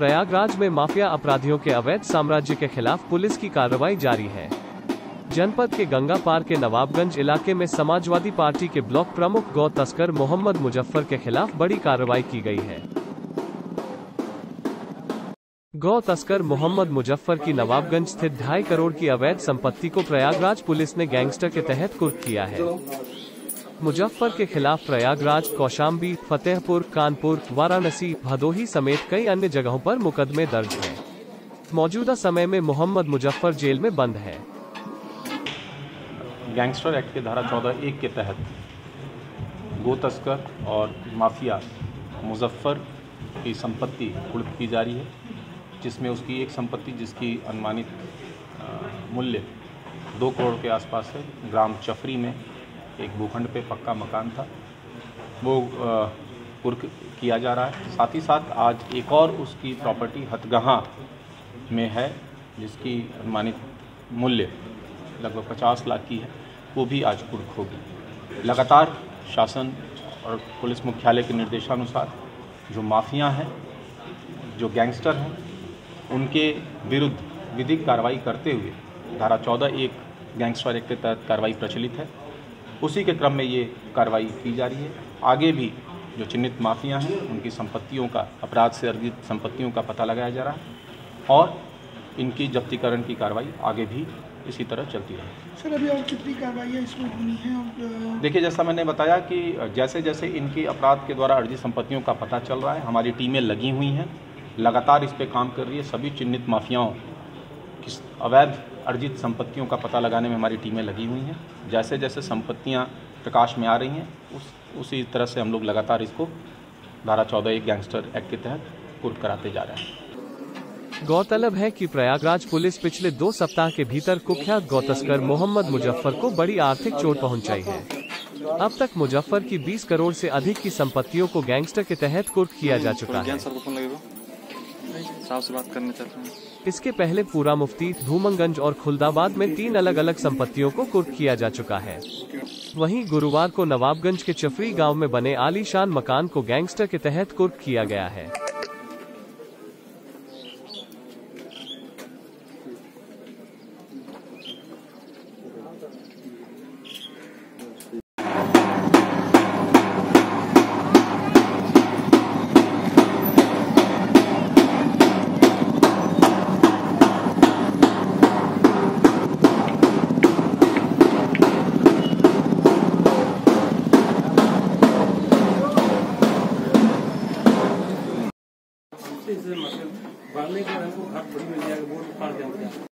प्रयागराज में माफिया अपराधियों के अवैध साम्राज्य के खिलाफ पुलिस की कार्रवाई जारी है। जनपद के गंगा पार के नवाबगंज इलाके में समाजवादी पार्टी के ब्लॉक प्रमुख गौ तस्कर मोहम्मद मुजफ्फर के खिलाफ बड़ी कार्रवाई की गई है। गौ तस्कर मोहम्मद मुजफ्फर की नवाबगंज स्थित 2.5 करोड़ की अवैध संपत्ति को प्रयागराज पुलिस ने गैंगस्टर के तहत कुर्क किया है। मुजफ्फर के खिलाफ प्रयागराज, कौशाम्बी, फतेहपुर, कानपुर, वाराणसी, भदोही समेत कई अन्य जगहों पर मुकदमे दर्ज हैं। मौजूदा समय में मोहम्मद मुजफ्फर जेल में बंद है। गैंगस्टर एक्ट के धारा 14(1) के तहत गो तस्कर और माफिया मुजफ्फर की संपत्ति कुर्क की जा रही है, जिसमें उसकी एक संपत्ति जिसकी अनुमानित मूल्य 2 करोड़ के आसपास है, ग्राम चफरी में एक भूखंड पे पक्का मकान था, वो कुर्क किया जा रहा है। साथ ही साथ आज एक और उसकी प्रॉपर्टी हथगहा में है, जिसकी अनुमानित मूल्य लगभग 50 लाख की है, वो भी आज कुर्क होगी। लगातार शासन और पुलिस मुख्यालय के निर्देशानुसार जो माफिया हैं, जो गैंगस्टर हैं, उनके विरुद्ध विधिक कार्रवाई करते हुए धारा 14(1) गैंगस्टर एक्ट के तहत कार्रवाई प्रचलित है, उसी के क्रम में ये कार्रवाई की जा रही है। आगे भी जो चिन्हित माफिया हैं, उनकी संपत्तियों का, अपराध से अर्जित संपत्तियों का पता लगाया जा रहा है और इनकी जब्तीकरण की कार्रवाई आगे भी इसी तरह चलती रहेगी। सर, अभी और कितनी कार्रवाइयाँ इसमें होनी है? और देखिए, जैसा मैंने बताया कि जैसे जैसे इनकी अपराध के द्वारा अर्जित संपत्तियों का पता चल रहा है, हमारी टीमें लगी हुई हैं, लगातार इस पे काम कर रही है। सभी चिन्हित माफियाओं की अवैध अर्जित संपत्तियों का पता लगाने में हमारी टीमें लगी हुई हैं। जैसे जैसे संपत्तियां प्रकाश में आ रही हैं, उसी तरह से हम लोग लगातार इसको धारा 14(1) गैंगस्टर एक्ट के तहत कुर्क कराते जा रहे हैं। गौरतलब है कि प्रयागराज पुलिस पिछले 2 सप्ताह के भीतर कुख्यात गौ तस्कर मोहम्मद मुजफ्फर को बड़ी आर्थिक चोट पहुंचाई है। अब तक मुजफ्फर की 20 करोड़ से अधिक की संपत्तियों को गैंगस्टर के तहत कुर्क किया जा चुका है। से बात करना चाहता हूँ। इसके पहले पूरा मुफ्ती, धूमंगंज और खुलदाबाद में 3 अलग अलग संपत्तियों को कुर्क किया जा चुका है। वहीं गुरुवार को नवाबगंज के चफरी गांव में बने आलीशान मकान को गैंगस्टर के तहत कुर्क किया गया है। इससे मतलब बढ़ने के हमको घर थोड़ी मिल जाएगा, वो फाड़ देंगे।